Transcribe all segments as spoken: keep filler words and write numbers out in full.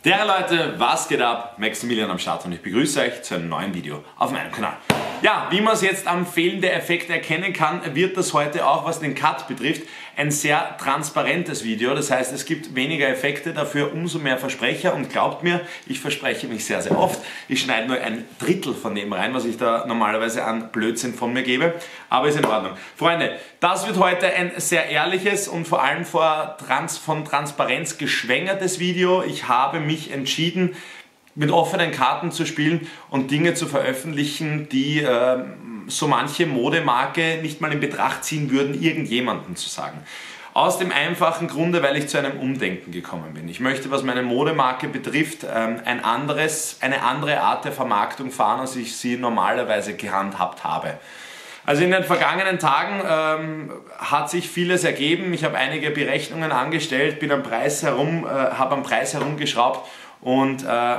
Der Leute, was geht ab? Maximilian am Start und ich begrüße euch zu einem neuen Video auf meinem Kanal. Ja, wie man es jetzt am Fehlen der Effekte erkennen kann, wird das heute auch, was den Cut betrifft, ein sehr transparentes Video. Das heißt, es gibt weniger Effekte, dafür umso mehr Versprecher. Und glaubt mir, ich verspreche mich sehr, sehr oft. Ich schneide nur ein Drittel von dem rein, was ich da normalerweise an Blödsinn von mir gebe. Aber ist in Ordnung. Freunde, das wird heute ein sehr ehrliches und vor allem vor Trans von Transparenz geschwängertes Video. Ich habe mich entschieden, mit offenen Karten zu spielen und Dinge zu veröffentlichen, die äh, so manche Modemarke nicht mal in Betracht ziehen würden, irgendjemandem zu sagen. Aus dem einfachen Grunde, weil ich zu einem Umdenken gekommen bin. Ich möchte, was meine Modemarke betrifft, ähm, ein anderes, eine andere Art der Vermarktung fahren, als ich sie normalerweise gehandhabt habe. Also in den vergangenen Tagen ähm, hat sich vieles ergeben. Ich habe einige Berechnungen angestellt, bin am Preis herum, äh, habe am Preis herumgeschraubt und äh,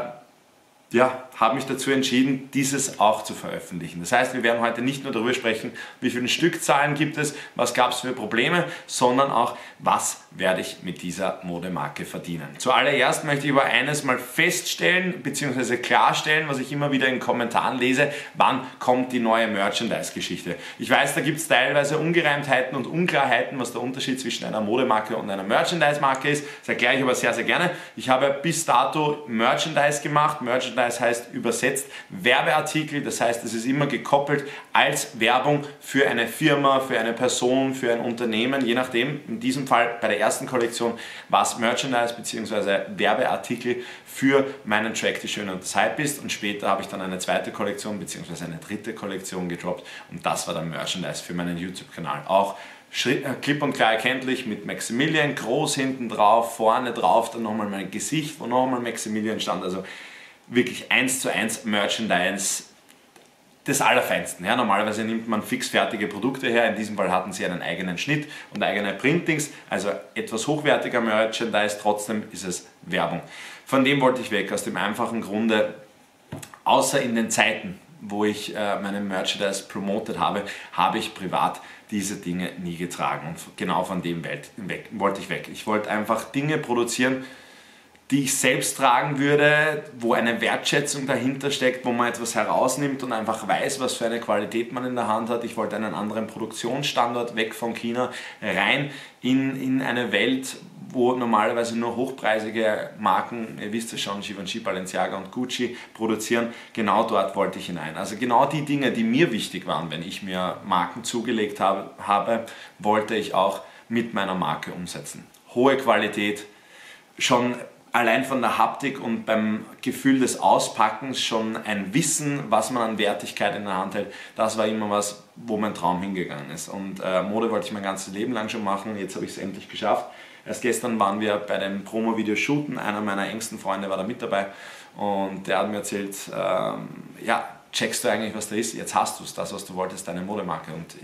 ja, habe mich dazu entschieden, dieses auch zu veröffentlichen. Das heißt, wir werden heute nicht nur darüber sprechen, wie viele Stückzahlen gibt es, was gab es für Probleme, sondern auch, was werde ich mit dieser Modemarke verdienen. Zuallererst möchte ich aber eines mal feststellen bzw. klarstellen, was ich immer wieder in Kommentaren lese: Wann kommt die neue Merchandise-Geschichte? Ich weiß, da gibt es teilweise Ungereimtheiten und Unklarheiten, was der Unterschied zwischen einer Modemarke und einer Merchandise-Marke ist. Das erkläre ich aber sehr, sehr gerne. Ich habe bis dato Merchandise gemacht. Merchandise heißt übersetzt Werbeartikel, das heißt, es ist immer gekoppelt als Werbung für eine Firma, für eine Person, für ein Unternehmen, je nachdem. In diesem Fall bei der ersten Kollektion war es Merchandise bzw. Werbeartikel für meinen Track Die Schöne und das Hype ist, und später habe ich dann eine zweite Kollektion bzw. eine dritte Kollektion gedroppt und das war dann Merchandise für meinen YouTube-Kanal. Auch klipp und klar erkenntlich mit Maximilian groß hinten drauf, vorne drauf dann nochmal mein Gesicht, wo nochmal Maximilian stand, also wirklich eins zu eins Merchandise des Allerfeinsten. Ja, normalerweise nimmt man fixfertige Produkte her, in diesem Fall hatten sie einen eigenen Schnitt und eigene Printings, also etwas hochwertiger Merchandise, trotzdem ist es Werbung. Von dem wollte ich weg, aus dem einfachen Grunde, außer in den Zeiten, wo ich äh, meinen Merchandise promotet habe, habe ich privat diese Dinge nie getragen und genau von dem Welt weg, wollte ich weg. Ich wollte einfach Dinge produzieren, die ich selbst tragen würde, wo eine Wertschätzung dahinter steckt, wo man etwas herausnimmt und einfach weiß, was für eine Qualität man in der Hand hat. Ich wollte einen anderen Produktionsstandort, weg von China, rein in, in eine Welt, wo normalerweise nur hochpreisige Marken, ihr wisst es schon, Givenchy, Balenciaga und Gucci produzieren. Genau dort wollte ich hinein. Also genau die Dinge, die mir wichtig waren, wenn ich mir Marken zugelegt habe, habe wollte ich auch mit meiner Marke umsetzen. Hohe Qualität, schon allein von der Haptik und beim Gefühl des Auspackens schon ein Wissen, was man an Wertigkeit in der Hand hält, das war immer was, wo mein Traum hingegangen ist. Und äh, Mode wollte ich mein ganzes Leben lang schon machen, jetzt habe ich es endlich geschafft. Erst gestern waren wir bei dem Promo-Video shooten, einer meiner engsten Freunde war da mit dabei und der hat mir erzählt, ähm, ja, checkst du eigentlich, was da ist? Jetzt hast du es, das, was du wolltest, deine Modemarke. Und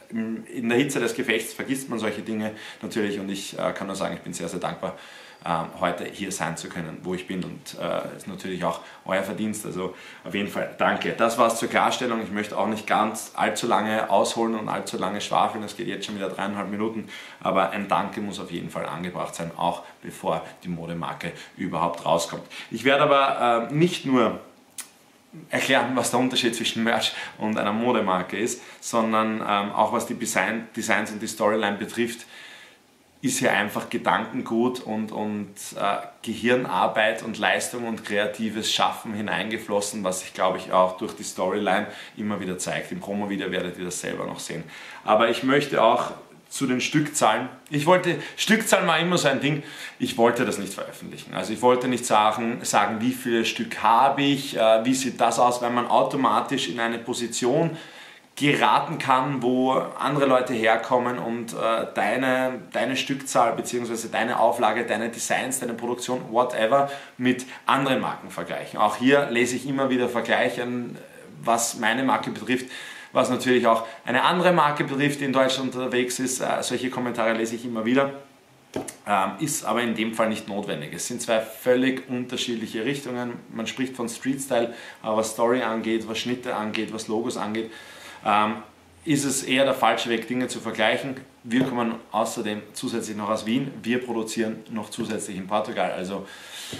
in der Hitze des Gefechts vergisst man solche Dinge natürlich und ich äh, kann nur sagen, ich bin sehr, sehr dankbar, heute hier sein zu können, wo ich bin, und äh, ist natürlich auch euer Verdienst, also auf jeden Fall danke. Das war es zur Klarstellung. Ich möchte auch nicht ganz allzu lange ausholen und allzu lange schwafeln, das geht jetzt schon wieder dreieinhalb Minuten, aber ein Danke muss auf jeden Fall angebracht sein, auch bevor die Modemarke überhaupt rauskommt. Ich werde aber äh, nicht nur erklären, was der Unterschied zwischen Merch und einer Modemarke ist, sondern ähm, auch was die Design, Designs und die Storyline betrifft, ist hier einfach Gedankengut und, und äh, Gehirnarbeit und Leistung und kreatives Schaffen hineingeflossen, was sich, glaube ich, auch durch die Storyline immer wieder zeigt. Im Promo-Video werdet ihr das selber noch sehen. Aber ich möchte auch zu den Stückzahlen, ich wollte, Stückzahlen war immer so ein Ding, ich wollte das nicht veröffentlichen. Also ich wollte nicht sagen, sagen wie viele Stück habe ich, äh, wie sieht das aus, weil man automatisch in eine Position geraten kann, wo andere Leute herkommen und äh, deine, deine Stückzahl bzw. deine Auflage, deine Designs, deine Produktion, whatever, mit anderen Marken vergleichen. Auch hier lese ich immer wieder Vergleiche, was meine Marke betrifft, was natürlich auch eine andere Marke betrifft, die in Deutschland unterwegs ist. Äh, solche Kommentare lese ich immer wieder. Ähm, ist aber in dem Fall nicht notwendig. Es sind zwei völlig unterschiedliche Richtungen. Man spricht von Street Style, aber was Story angeht, was Schnitte angeht, was Logos angeht, Ähm, ist es eher der falsche Weg, Dinge zu vergleichen. Wir kommen außerdem zusätzlich noch aus Wien, wir produzieren noch zusätzlich in Portugal, also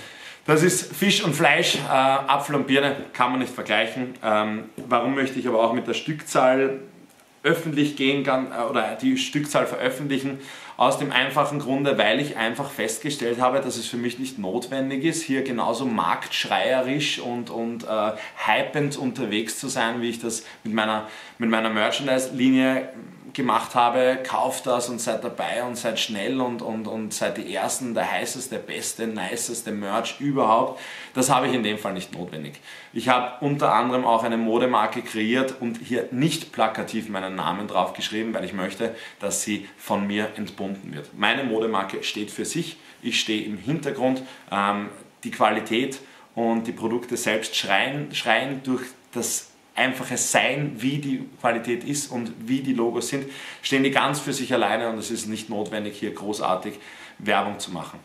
Das ist Fisch und Fleisch, äh, Apfel und Birne, kann man nicht vergleichen. Ähm, warum möchte ich aber auch mit der Stückzahl öffentlich gehen kann, äh, oder die Stückzahl veröffentlichen? Aus dem einfachen Grunde, weil ich einfach festgestellt habe, dass es für mich nicht notwendig ist, hier genauso marktschreierisch und, und äh, hypend unterwegs zu sein, wie ich das mit meiner, mit meiner Merchandise-Linie gemacht habe. Kauft das und seid dabei und seid schnell und, und, und seid die Ersten, der heißeste, beste, niceste Merch überhaupt. Das habe ich in dem Fall nicht notwendig. Ich habe unter anderem auch eine Modemarke kreiert und hier nicht plakativ meinen Namen drauf geschrieben, weil ich möchte, dass sie von mir entbunden wird. Meine Modemarke steht für sich, ich stehe im Hintergrund, ähm, die Qualität und die Produkte selbst schreien, schreien durch das einfaches Sein, wie die Qualität ist und wie die Logos sind, stehen die ganz für sich alleine und es ist nicht notwendig, hier großartig Werbung zu machen.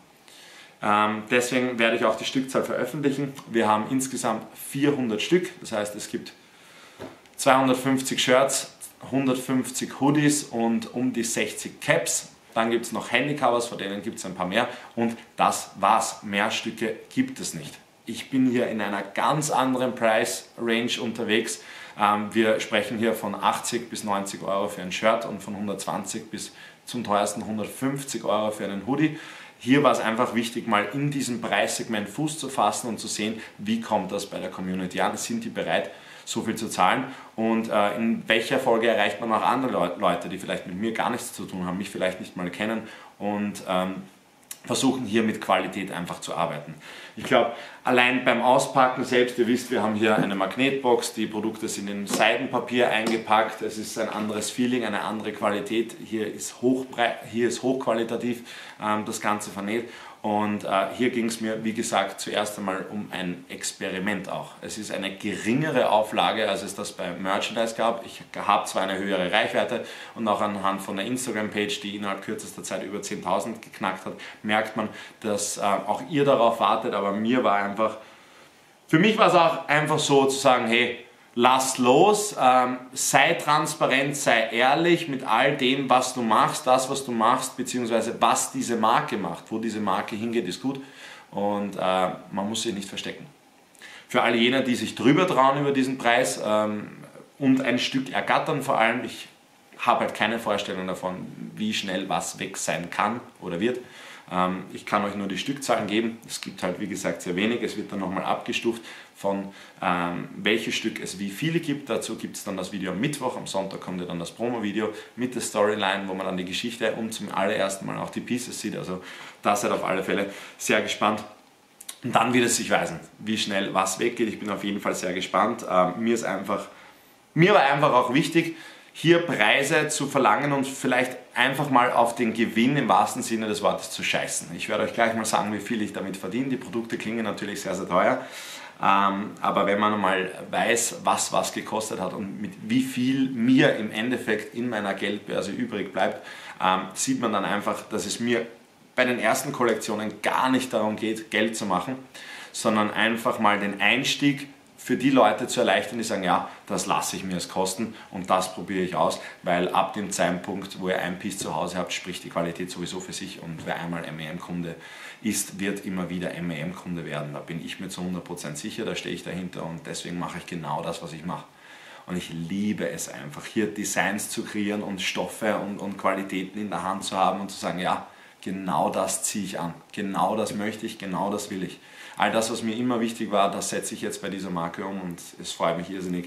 Ähm, deswegen werde ich auch die Stückzahl veröffentlichen. Wir haben insgesamt vierhundert Stück, das heißt es gibt zweihundertfünfzig Shirts, hundertfünfzig Hoodies und um die sechzig Caps. Dann gibt es noch Handycovers, von denen gibt es ein paar mehr und das war's. Mehr Stücke gibt es nicht. Ich bin hier in einer ganz anderen Price-Range unterwegs. Wir sprechen hier von achtzig bis neunzig Euro für ein Shirt und von hundertzwanzig bis zum teuersten hundertfünfzig Euro für einen Hoodie. Hier war es einfach wichtig, mal in diesem Preissegment Fuß zu fassen und zu sehen, wie kommt das bei der Community an. Sind die bereit, so viel zu zahlen? Und äh, in welcher Folge erreicht man auch andere Leute, die vielleicht mit mir gar nichts zu tun haben, mich vielleicht nicht mal kennen und ähm, versuchen hier mit Qualität einfach zu arbeiten. Ich glaube, allein beim Auspacken selbst, ihr wisst, wir haben hier eine Magnetbox, die Produkte sind in Seidenpapier eingepackt, es ist ein anderes Feeling, eine andere Qualität, hier ist, hochbrei hier ist hochqualitativ ähm, das Ganze vernäht und äh, hier ging es mir, wie gesagt, zuerst einmal um ein Experiment auch. Es ist eine geringere Auflage, als es das bei Merchandise gab. Ich habe zwar eine höhere Reichweite und auch anhand von der Instagram-Page, die innerhalb kürzester Zeit über zehntausend geknackt hat, merkt man, dass äh, auch ihr darauf wartet, aber mir war einfach, für mich war es auch einfach so zu sagen, hey, lass los, ähm, sei transparent, sei ehrlich mit all dem, was du machst, das, was du machst, beziehungsweise was diese Marke macht. Wo diese Marke hingeht, ist gut und äh, man muss sich nicht verstecken. Für alle jene, die sich drüber trauen über diesen Preis ähm, und ein Stück ergattern vor allem, ich habe halt keine Vorstellung davon, wie schnell was weg sein kann oder wird. Ähm, ich kann euch nur die Stückzahlen geben. Es gibt halt, wie gesagt, sehr wenig. Es wird dann nochmal abgestuft von ähm, welches Stück es wie viele gibt. Dazu gibt es dann das Video am Mittwoch. Am Sonntag kommt ja dann das Promo-Video mit der Storyline, wo man dann die Geschichte und zum allerersten Mal auch die Pieces sieht. Also da seid auf alle Fälle sehr gespannt. Und dann wird es sich weisen, wie schnell was weggeht. Ich bin auf jeden Fall sehr gespannt. Ähm, mir ist einfach, mir war einfach auch wichtig, hier Preise zu verlangen und vielleicht einfach mal auf den Gewinn im wahrsten Sinne des Wortes zu scheißen. Ich werde euch gleich mal sagen, wie viel ich damit verdiene. Die Produkte klingen natürlich sehr, sehr teuer. Ähm, aber wenn man mal weiß, was was gekostet hat und mit wie viel mir im Endeffekt in meiner Geldbörse übrig bleibt, ähm, sieht man dann einfach, dass es mir bei den ersten Kollektionen gar nicht darum geht, Geld zu machen, sondern einfach mal den Einstieg für die Leute zu erleichtern, die sagen, ja, das lasse ich mir es kosten und das probiere ich aus, weil ab dem Zeitpunkt, wo ihr ein Piece zu Hause habt, spricht die Qualität sowieso für sich und wer einmal M E M-Kunde ist, wird immer wieder M E M-Kunde werden. Da bin ich mir zu hundert Prozent sicher, da stehe ich dahinter und deswegen mache ich genau das, was ich mache. Und ich liebe es einfach, hier Designs zu kreieren und Stoffe und, und Qualitäten in der Hand zu haben und zu sagen, ja, genau das ziehe ich an, genau das möchte ich, genau das will ich. All das, was mir immer wichtig war, das setze ich jetzt bei dieser Marke um und es freut mich irrsinnig,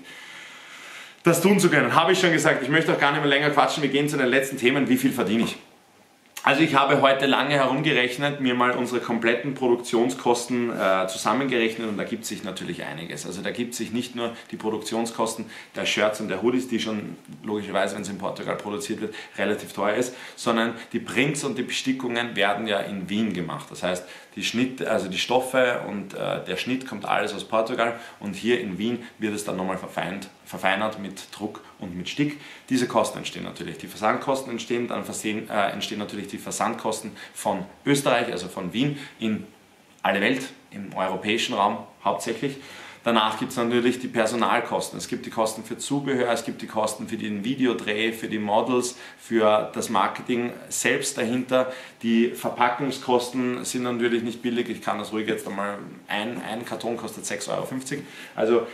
das tun zu können. Habe ich schon gesagt, ich möchte auch gar nicht mehr länger quatschen, wir gehen zu den letzten Themen, wie viel verdiene ich? Also ich habe heute lange herumgerechnet, mir mal unsere kompletten Produktionskosten äh, zusammengerechnet und da gibt sich natürlich einiges. Also da gibt sich nicht nur die Produktionskosten der Shirts und der Hoodies, die schon logischerweise, wenn es in Portugal produziert wird, relativ teuer ist, sondern die Prints und die Bestickungen werden ja in Wien gemacht. Das heißt, die Schnitt, also die Stoffe und äh, der Schnitt kommt alles aus Portugal und hier in Wien wird es dann nochmal verfeinert, verfeinert mit Druck und mit Stick. Diese Kosten entstehen natürlich. Die Versandkosten entstehen, dann versehen, äh, entstehen natürlich die Versandkosten von Österreich, also von Wien, in alle Welt, im europäischen Raum hauptsächlich. Danach gibt es natürlich die Personalkosten. Es gibt die Kosten für Zubehör, es gibt die Kosten für den Videodreh, für die Models, für das Marketing selbst dahinter. Die Verpackungskosten sind natürlich nicht billig. Ich kann das ruhig jetzt einmal, ein, ein Karton kostet sechs Euro fünfzig. Also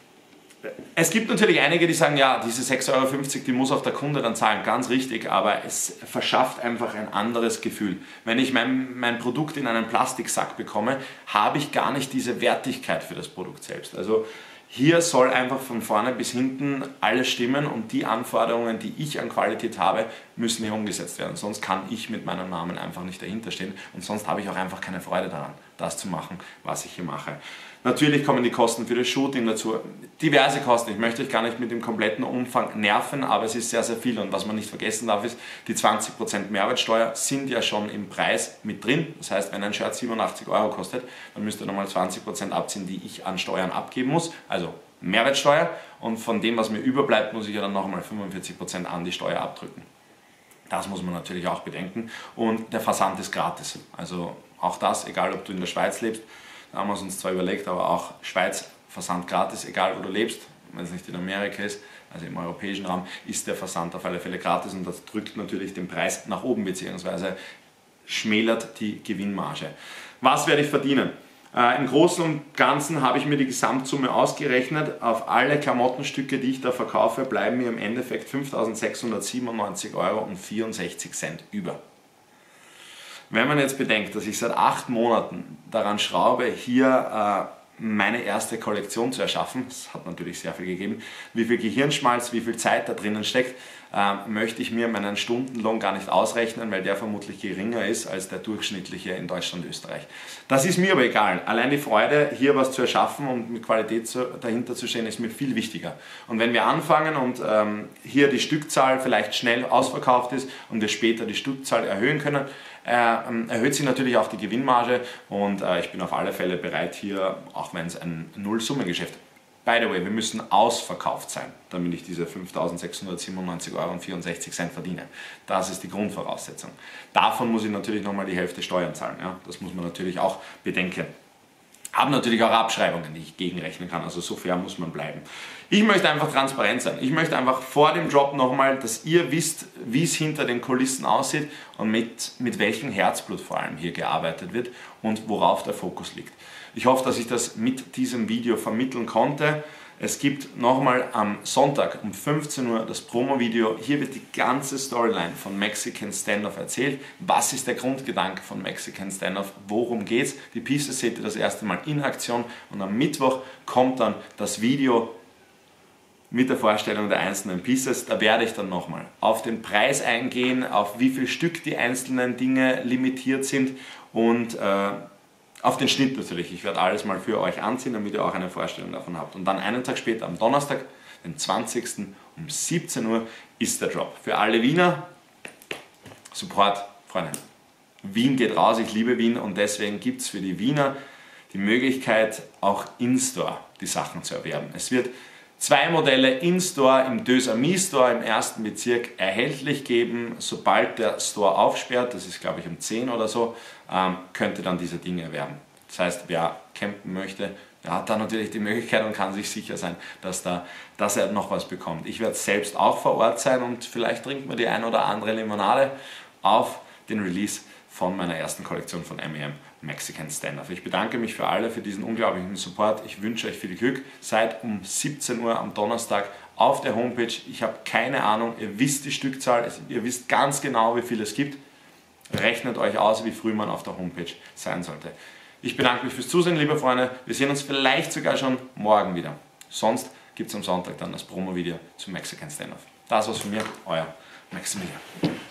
es gibt natürlich einige, die sagen, ja, diese sechs Euro fünfzig, die muss auch der Kunde dann zahlen, ganz richtig, aber es verschafft einfach ein anderes Gefühl. Wenn ich mein, mein Produkt in einen Plastiksack bekomme, habe ich gar nicht diese Wertigkeit für das Produkt selbst. Also hier soll einfach von vorne bis hinten alles stimmen und die Anforderungen, die ich an Qualität habe, müssen hier umgesetzt werden. Sonst kann ich mit meinem Namen einfach nicht dahinter stehen und sonst habe ich auch einfach keine Freude daran, das zu machen, was ich hier mache. Natürlich kommen die Kosten für das Shooting dazu, diverse Kosten. Ich möchte euch gar nicht mit dem kompletten Umfang nerven, aber es ist sehr, sehr viel. Und was man nicht vergessen darf ist, die zwanzig Prozent Mehrwertsteuer sind ja schon im Preis mit drin. Das heißt, wenn ein Shirt siebenundachtzig Euro kostet, dann müsst ihr nochmal zwanzig Prozent abziehen, die ich an Steuern abgeben muss. Also Mehrwertsteuer. Und von dem, was mir überbleibt, muss ich ja dann nochmal fünfundvierzig Prozent an die Steuer abdrücken. Das muss man natürlich auch bedenken. Und der Versand ist gratis. Also auch das, egal ob du in der Schweiz lebst, da haben wir es uns zwar überlegt, aber auch Schweiz, Versand gratis, egal wo du lebst, wenn es nicht in Amerika ist, also im europäischen Raum, ist der Versand auf alle Fälle gratis und das drückt natürlich den Preis nach oben bzw. schmälert die Gewinnmarge. Was werde ich verdienen? Äh, Im Großen und Ganzen habe ich mir die Gesamtsumme ausgerechnet. Auf alle Klamottenstücke, die ich da verkaufe, bleiben mir im Endeffekt fünftausendsechshundertsiebenundneunzig Euro und vierundsechzig Cent über. Wenn man jetzt bedenkt, dass ich seit acht Monaten daran schraube, hier äh, meine erste Kollektion zu erschaffen, das hat natürlich sehr viel gegeben, wie viel Gehirnschmalz, wie viel Zeit da drinnen steckt, äh, möchte ich mir meinen Stundenlohn gar nicht ausrechnen, weil der vermutlich geringer ist als der durchschnittliche in Deutschland und Österreich. Das ist mir aber egal. Allein die Freude, hier was zu erschaffen und mit Qualität zu, dahinter zu stehen, ist mir viel wichtiger. Und wenn wir anfangen und ähm, hier die Stückzahl vielleicht schnell ausverkauft ist und wir später die Stückzahl erhöhen können, äh, erhöht sich natürlich auch die Gewinnmarge und äh, ich bin auf alle Fälle bereit hier, auch wenn es ein Nullsummengeschäft ist. By the way, wir müssen ausverkauft sein, damit ich diese fünftausendsechshundertsiebenundneunzig Euro und vierundsechzig Cent verdiene. Das ist die Grundvoraussetzung. Davon muss ich natürlich nochmal die Hälfte Steuern zahlen. Ja? Das muss man natürlich auch bedenken. Haben natürlich auch Abschreibungen, die ich gegenrechnen kann, also so fair muss man bleiben. Ich möchte einfach transparent sein. Ich möchte einfach vor dem Drop nochmal, dass ihr wisst, wie es hinter den Kulissen aussieht und mit, mit welchem Herzblut vor allem hier gearbeitet wird und worauf der Fokus liegt. Ich hoffe, dass ich das mit diesem Video vermitteln konnte. Es gibt nochmal am Sonntag um fünfzehn Uhr das Promo-Video. Hier wird die ganze Storyline von Mexican Standoff erzählt. Was ist der Grundgedanke von Mexican Standoff? Worum geht's? Die Pieces seht ihr das erste Mal in Aktion und am Mittwoch kommt dann das Video mit der Vorstellung der einzelnen Pieces. Da werde ich dann nochmal auf den Preis eingehen, auf wie viel Stück die einzelnen Dinge limitiert sind und äh, auf den Schnitt natürlich. Ich werde alles mal für euch anziehen, damit ihr auch eine Vorstellung davon habt. Und dann einen Tag später, am Donnerstag, den zwanzigsten um siebzehn Uhr, ist der Drop. Für alle Wiener, Support, Freunde. Wien geht raus, ich liebe Wien und deswegen gibt es für die Wiener die Möglichkeit, auch in-store die Sachen zu erwerben. Es wird zwei Modelle in-store im Deux Amis Store im ersten Bezirk erhältlich geben. Sobald der Store aufsperrt, das ist glaube ich um zehn oder so, ähm, könnt ihr dann diese Dinge erwerben. Das heißt, wer campen möchte, der hat da natürlich die Möglichkeit und kann sich sicher sein, dass, da, dass er noch was bekommt. Ich werde selbst auch vor Ort sein und vielleicht trinkt man die ein oder andere Limonade auf den Release von meiner ersten Kollektion von M E M, Mexican Standoff. Ich bedanke mich für alle, für diesen unglaublichen Support. Ich wünsche euch viel Glück. Seid um siebzehn Uhr am Donnerstag auf der Homepage. Ich habe keine Ahnung, ihr wisst die Stückzahl, ihr wisst ganz genau, wie viel es gibt. Rechnet euch aus, wie früh man auf der Homepage sein sollte. Ich bedanke mich fürs Zusehen, liebe Freunde. Wir sehen uns vielleicht sogar schon morgen wieder. Sonst gibt es am Sonntag dann das Promo-Video zu Mexican Standoff. Das war's von mir, euer Maximilian.